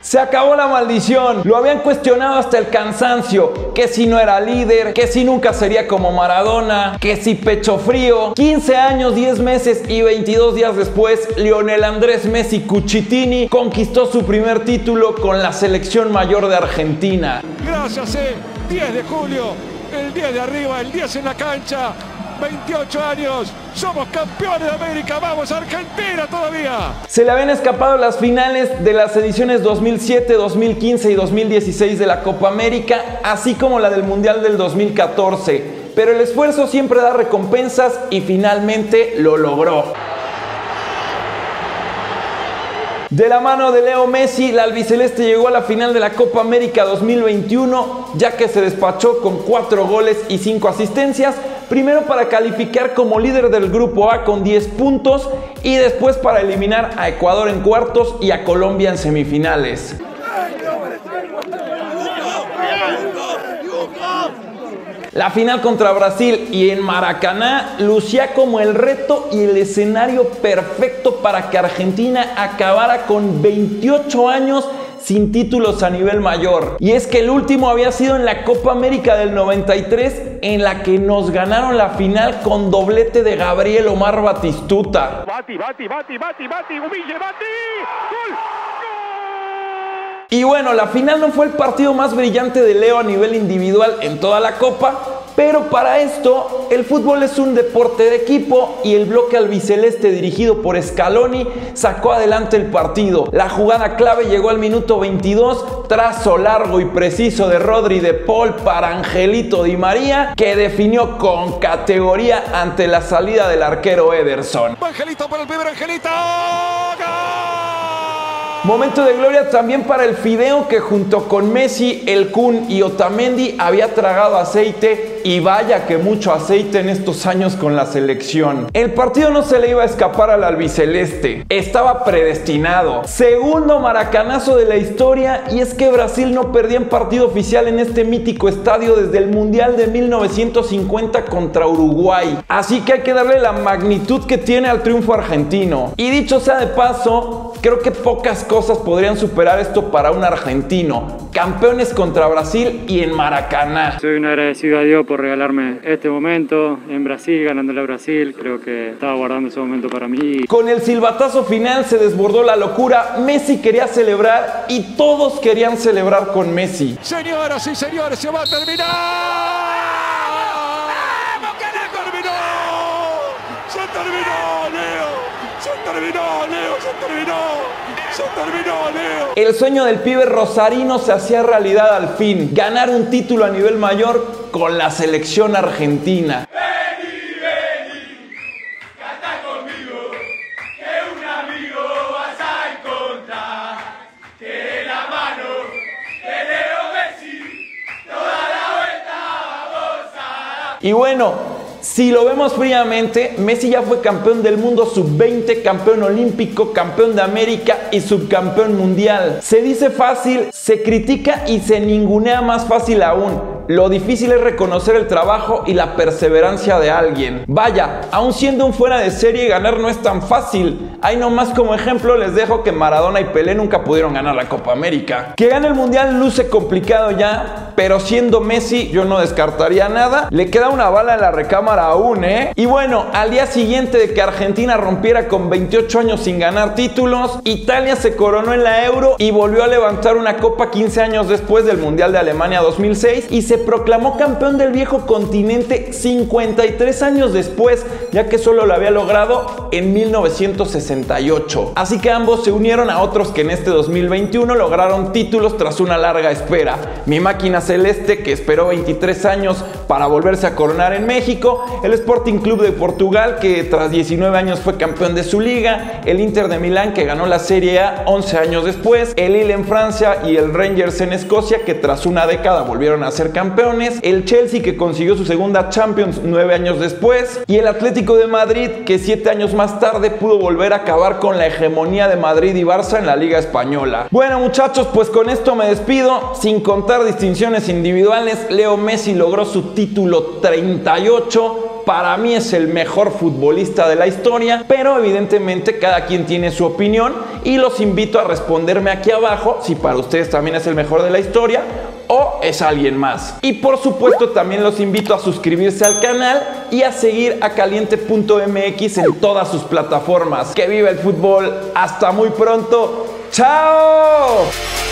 Se acabó la maldición, lo habían cuestionado hasta el cansancio, que si no era líder, que si nunca sería como Maradona, que si pecho frío. 15 años, 10 meses y 22 días después, Lionel Andrés Messi Cuchitini conquistó su primer título con la selección mayor de Argentina. Gracias, 10 de julio, el 10 de arriba, el 10 en la cancha. 28 años, somos campeones de América, vamos Argentina todavía. Se le habían escapado las finales de las ediciones 2007, 2015 y 2016 de la Copa América, así como la del Mundial del 2014. Pero el esfuerzo siempre da recompensas y finalmente lo logró. De la mano de Leo Messi, la albiceleste llegó a la final de la Copa América 2021, ya que se despachó con 4 goles y 5 asistencias, primero para calificar como líder del Grupo A con 10 puntos y después para eliminar a Ecuador en cuartos y a Colombia en semifinales. La final contra Brasil y en Maracaná lucía como el reto y el escenario perfecto para que Argentina acabara con 28 años sin títulos a nivel mayor. Y es que el último había sido en la Copa América del 93, en la que nos ganaron la final con doblete de Gabriel Omar Batistuta. Bati, humille, Bati, gol. Y bueno, la final no fue el partido más brillante de Leo a nivel individual en toda la Copa, pero para esto el fútbol es un deporte de equipo y el bloque albiceleste dirigido por Scaloni sacó adelante el partido. La jugada clave llegó al minuto 22, trazo largo y preciso de Rodri de Paul para Angelito Di María, que definió con categoría ante la salida del arquero Ederson. Angelito para el primer Angelito. ¡Gol! Momento de gloria también para el Fideo, que junto con Messi, el Kun y Otamendi había tragado aceite, y vaya que mucho aceite en estos años con la selección. El partido no se le iba a escapar al albiceleste, estaba predestinado. Segundo maracanazo de la historia, y es que Brasil no perdía en partido oficial en este mítico estadio desde el Mundial de 1950 contra Uruguay. Así que hay que darle la magnitud que tiene al triunfo argentino. Y dicho sea de paso, creo que pocas cosas podrían superar esto para un argentino. Campeones contra Brasil y en Maracaná. Soy un agradecido a Dios por regalarme este momento en Brasil, ganándole a Brasil. Creo que estaba guardando ese momento para mí. Con el silbatazo final se desbordó la locura. Messi quería celebrar y todos querían celebrar con Messi. Señoras y señores, se va a terminar. ¡Vamos, que la terminó! ¡Se terminó, Leo! ¡Se terminó, Leo! ¡Se terminó! ¡Se terminó, Leo! El sueño del pibe rosarino se hacía realidad al fin. Ganar un título a nivel mayor con la selección argentina. Vení, canta conmigo, que un amigo vas a encontrar. Que de la mano de Leo Messi, toda la vuelta vamos a dar. Y bueno, si lo vemos fríamente, Messi ya fue campeón del mundo sub-20, campeón olímpico, campeón de América y subcampeón mundial. Se dice fácil, se critica y se ningunea más fácil aún. Lo difícil es reconocer el trabajo y la perseverancia de alguien. Vaya, aún siendo un fuera de serie, ganar no es tan fácil. Ahí nomás como ejemplo les dejo que Maradona y Pelé nunca pudieron ganar la Copa América. Que gane el Mundial luce complicado ya, pero siendo Messi yo no descartaría nada. Le queda una bala en la recámara aún, ¿eh? Y bueno, al día siguiente de que Argentina rompiera con 28 años sin ganar títulos, Italia se coronó en la Euro y volvió a levantar una copa 15 años después del Mundial de Alemania 2006 y se proclamó campeón del viejo continente 53 años después, ya que solo lo había logrado en 1968. Así que ambos se unieron a otros que en este 2021 lograron títulos tras una larga espera. Mi máquina celeste, que esperó 23 años para volverse a coronar en México, el Sporting Club de Portugal, que tras 19 años fue campeón de su liga, el Inter de Milán, que ganó la Serie A 11 años después, el Lille en Francia y el Rangers en Escocia, que tras una década volvieron a ser campeones, el Chelsea, que consiguió su segunda Champions 9 años después, y el Atlético de Madrid, que 7 años más tarde pudo volver a acabar con la hegemonía de Madrid y Barça en la Liga Española. Bueno, muchachos, pues con esto me despido. Sin contar distinciones individuales, Leo Messi logró su título 38 para mí es el mejor futbolista de la historia, pero evidentemente cada quien tiene su opinión y los invito a responderme aquí abajo si para ustedes también es el mejor de la historia o es alguien más. Y por supuesto también los invito a suscribirse al canal y a seguir a caliente.mx en todas sus plataformas. ¡Que viva el fútbol! ¡Hasta muy pronto! ¡Chao!